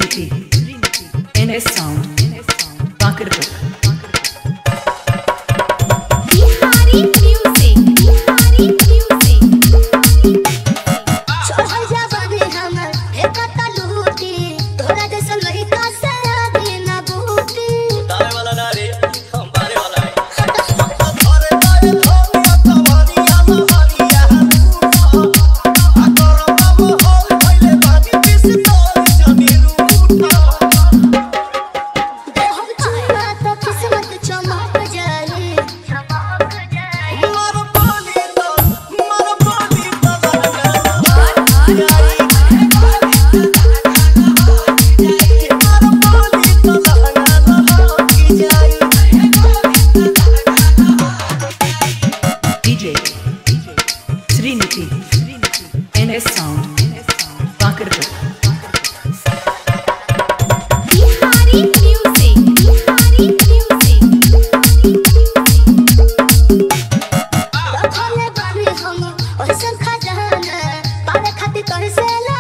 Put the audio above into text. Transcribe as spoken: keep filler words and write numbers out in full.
Trinity, N S Sound, Pakadpur. Bihari music, Bihari music. चढ़ जाबे हमर एकता लूटी, तोरा जैसा लड़का से आगे ना बूटी। तारे वाला ना रे, हम बारे वाला है। घरे गए भौया तवारिया लहरिया लूटा, आ करम मोहल भइले बानी पिस्तौल जनी रूठा। देहब छुआ तो किस्मत चमक जाए, चमक जाए। मर बोली तो मर बोली तो D J, Trinity, N S Sound, Pakadpur. Bihari music, Bihari music. रखले बानी हम ओइसन खजाना, पावे खातिर कर से